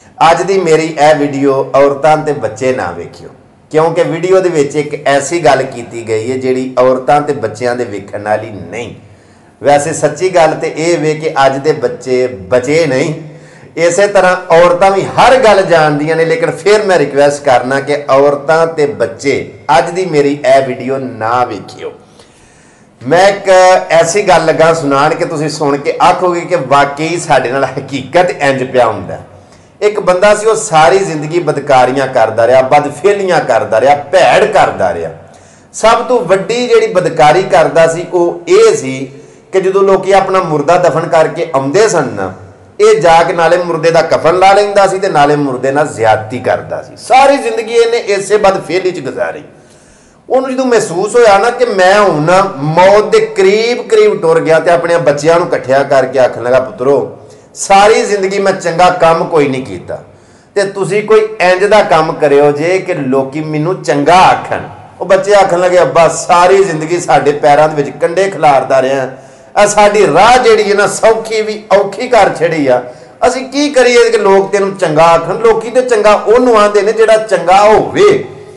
ਅੱਜ ਦੀ ਮੇਰੀ ਇਹ ਵੀਡੀਓ ਔਰਤਾਂ ਤੇ ਬੱਚੇ ਨਾ ਵੇਖਿਓ, क्योंकि वीडियो दे विच एक ऐसी गल की गई है जिहड़ी औरतां ते बच्चियां दे वेखण वाली नहीं। वैसे सच्ची गल तो यह वे कि अज दे बच्चे बचे नहीं, इस तरह औरतां भी हर गल जानदियां ने, लेकिन फिर मैं रिक्वेस्ट करना कि औरतां ते बच्चे अज दी मेरी यह वीडियो ना वेखियो। मैं एक ऐसी गल लगा सुनाण कि तुसीं सुन के आखोगे कि वाकई साडे नाल हकीकत इंज पिया हुंदा। एक बंदा सी, वो सारी जिंदगी बदकारियां करदा रहा, बदफेलियां करदा रहा, भैड़ करदा रहा। सब तो वड्डी जिहड़ी बदकारी करदा सी वो ये सी कि जदों लोग अपना मुर्दा दफन करके आउंदे सन ना, ये जाके नाले मुर्दे दा कफन ला लैंदा सी ते नाले मुर्दे नाल ज्यादती करदा सी। सारी जिंदगी इन्हें इसे बदफेली च गुजारी। उन्होंने जो महसूस होया ना कि मैं हुण मौत के करीब करीब टुर गया, तो अपने बच्चों को इकट्ठा करके आखन लगा, पुत्रो सारी जिंदगी मैं चंगा काम कोई नहीं किया, ते तुसी कोई इंज दा काम करियो जे कि लोकी मैनू चंगा आखन। वो बच्चे आखन लगे, अब्बा सारी जिंदगी साडे पैरों दे विच कंडे खिलारदा रहा, साडी राह जिहड़ी है ना सौखी भी औखी कर छड़ी आ, असीं की करिए कि लोग तैनूं चंगा आखन। लोकी ते चंगा उहनूं आंदे ने जिहड़ा चंगा होवे।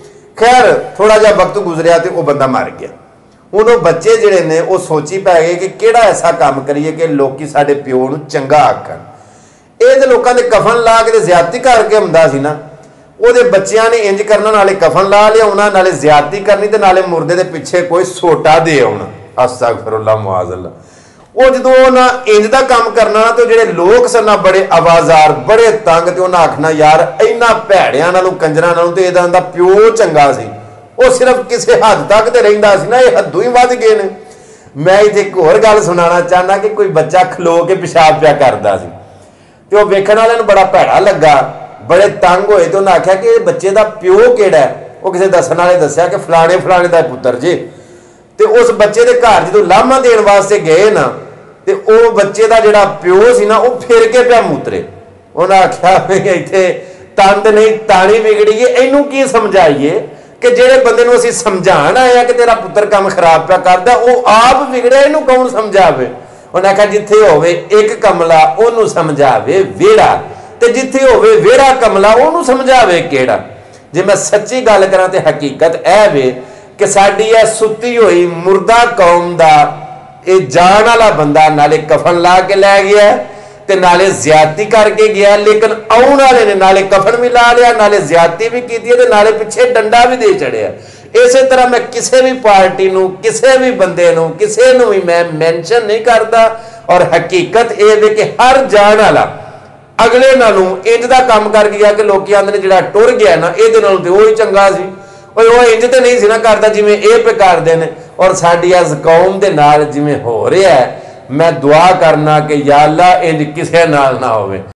खैर थोड़ा जिहा वक्त गुजरिया तो वह बंदा मर गया। हुण वो बच्चे जिहड़े ने वो सोची पै गए कि किहड़ा ऐसा काम करिए कि लोग साडे प्यो नूं चंगा आखन। ये तो लोगों के कफन ला के ज्यादती करके आउंदा सी ना, वो बच्चों ने इंज करना, नाले कफन ला लिया, नाले ज्यादती करनी, तो नाले मुर्दे के पिछे कोई सोटा दे आउणा। अस्तगफिरुल्लाह मुआज़ल्लाह। वो जो ना इंज का काम करना ना, तो जिहड़े लोग सन बड़े आवाजार, बड़े तंग, तो उन्हें आखना यार इन्हां भैड़ियां नालों कंजरां नालों तो इहदा प्यो चंगा सी। वो सिर्फ किसी हद तक तो रहिंदा सी ना, ये हदों ही वध गए ने। मैं इत्थे एक होर गल सुनाना चाहना कि कोई बच्चा खलो के पेशाब पिया करदा सी, तो वेखण वालिआं नूं बड़ा भैड़ा लगा, बड़े तंग होए, तो उन्हें आख्या कि बच्चे का प्यो किहड़ा है। वो किसी दस्सण वाले दस्सिया कि फलाणे फलाणे दा पुत्तर जी। तो उस बच्चे के घर जो लामा देण वास्ते गए ना, तो वो बच्चे का जिहड़ा प्यो सी ना, वो फिर के पिया मूतरे। उन्हें आख्या इत्थे तंद नहीं ताणी बिगड़ी है, इनू की समझाइए कि जेड़े बंदे नूं असीं समझाण आए कि तेरा पुत्र काम खराब पिया करदा, वो आप बिगड़े, इनू कौन समझावे। उन्हें आख्या जिथे होवे एक कमला ओनू समझावे वेड़ा, ते जिथे होवे वेड़ा कमला ओनू समझावे केड़ा। जे मैं सच्ची गल करां ते हकीकत ऐ वे कि साडी ऐ सुत्ती होई मुर्दा कौम दा ये जान वाला बंदा नाले कफन ला के लै गया ते नाले ज्यादती करके गया, लेकिन आउण वाले ने नाले कफन भी ला लिया, नाले ज्यादती भी की, नाले पिछे डंडा भी दे चढ़िया। इसे तरह मैं किसी भी पार्टी नूं, किसी भी बंदे नूं, किसी नूं भी मैं मैंशन नहीं करता। और हकीकत यह है कि हर जान वाला अगले नालों इंज दा काम कर गया कि लोग आंदे ने जिहड़ा टुर गया ना, इहदे नालों ते ओही चंगा सी। वो इंज ते नहीं सी ना करदा जिवें इह पे करदे ने। और साडी इस कौम दे नाल जिवें हो रहा है, मैं दुआ करना कि या अल्लाह इंज किसे नाल ना होवे।